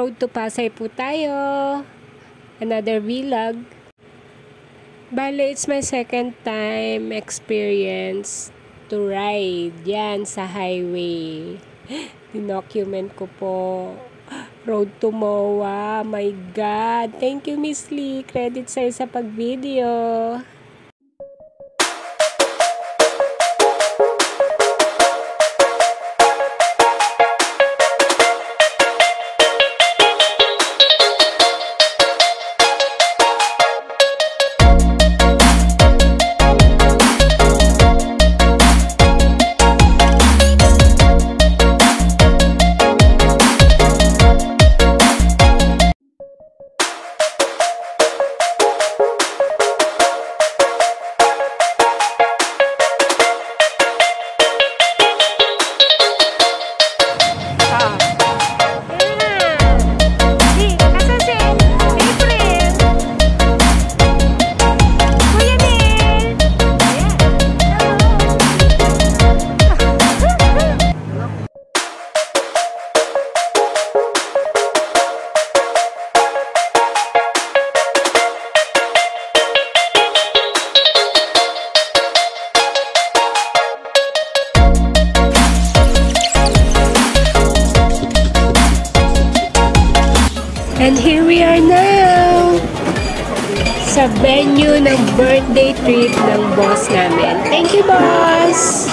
Road to Pasay po tayo. Another vlog. Bale, it's my second time experience to ride yan sa highway. Dinocument ko po. Road to MOA. My God. Thank you, Miss Lee. Credit sa'yo sa pag-video. And here we are now sa venue ng birthday trip ng boss namin. Thank you, boss!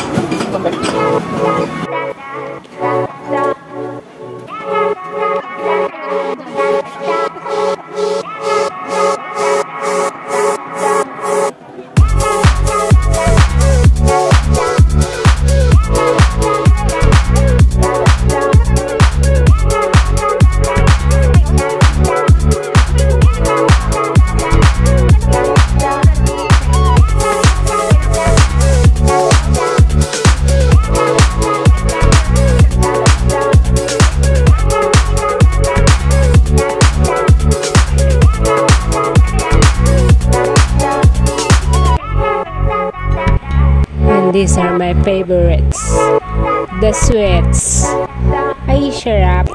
These are my favorites. The sweets. Ay, syrup.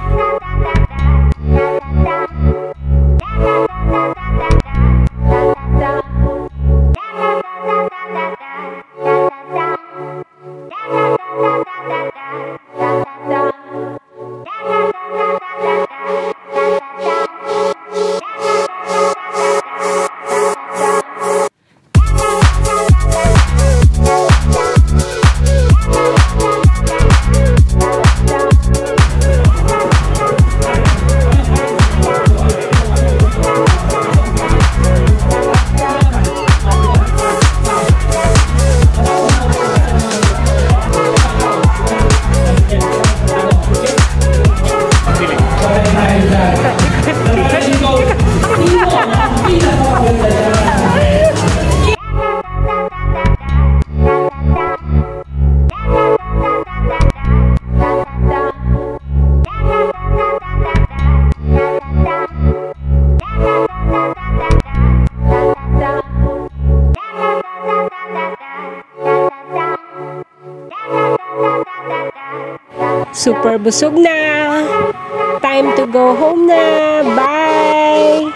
Super busog na. Time to go home na. Bye!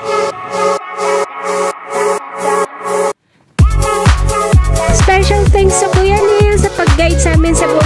Special thanks sa Kuya Neil sa pag-guide sa amin sa